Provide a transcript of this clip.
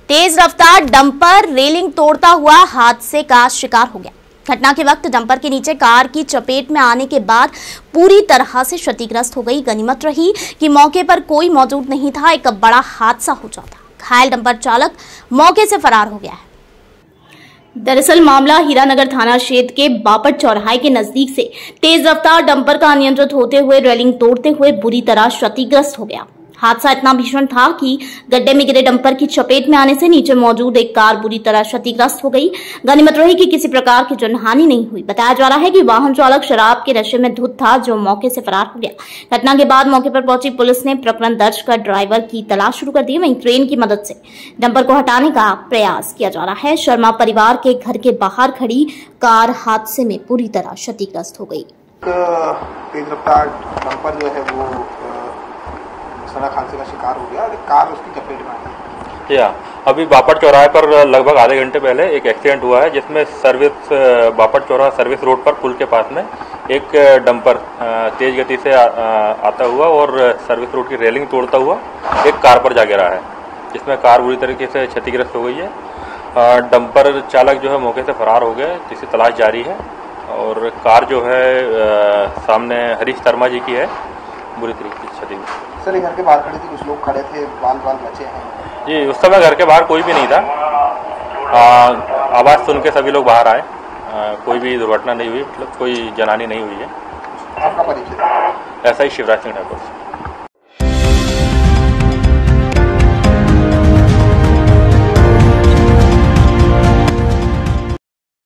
तेज रफ्तार dumper railing तोड़ता हुआ हादसे का शिकार हो गया। घटना के वक्त डंपर के नीचे कार की चपेट में आने के बाद पूरी तरह से क्षतिग्रस्त हो गई। गनीमत रही कि मौके पर कोई मौजूद नहीं था, एक बड़ा हादसा हो जाता। घायल डंपर चालक मौके से फरार हो गया है। दरअसल मामला हीरानगर थाना क्षेत्र के बापट चौराहे के नजदीक से तेज रफ्तार डंपर का अनियंत्रित होते हुए रेलिंग तोड़ते हुए बुरी तरह क्षतिग्रस्त हो गया। हादसा इतना भीषण था कि गड्ढे में गिरे डंपर की चपेट में आने से नीचे मौजूद एक कार बुरी तरह क्षतिग्रस्त हो गई। गनीमत रही कि किसी प्रकार की जनहानि नहीं हुई। बताया जा रहा है कि वाहन चालक शराब के नशे में धुत था, जो मौके से फरार हो गया। घटना के बाद मौके पर पहुंची पुलिस ने प्रकरण दर्ज कर ड्राइवर की तलाश शुरू कर दी। वहीं क्रेन की मदद से डंपर को हटाने का प्रयास किया जा रहा है। शर्मा परिवार के घर के बाहर खड़ी कार हादसे में पूरी तरह क्षतिग्रस्त हो गई। तेज रफ्तार डंपर जो है वो सड़क हादसे का शिकार हो गया और कार उसकी चपेट में आ गई। अभी बापट चौराहे पर लगभग आधे घंटे पहले एक एक्सीडेंट हुआ है, जिसमें बापट चौराहा सर्विस रोड पर पुल के पास में एक डंपर तेज गति से आता हुआ और सर्विस रोड की रेलिंग तोड़ता हुआ एक कार पर जा गिरा है, जिसमें कार बुरी तरीके से क्षतिग्रस्त हो गई है। डंपर चालक जो है मौके से फरार हो गए, जिसकी तलाश जारी है। और कार जो है सामने हरीश शर्मा जी की है, बुरी तरीके से क्षतिग्रस्त। सर, घर के बाहर खड़े थे, कुछ लोग खड़े थे, बाल बचे हैं जी। उस समय घर के बाहर कोई भी नहीं था। आवाज़ सुन के सभी लोग बाहर आए। कोई भी दुर्घटना नहीं हुई, मतलब कोई जनहानि नहीं हुई है। आपका परिचय? ऐसा ही शिवराज सिंह ठाकुर।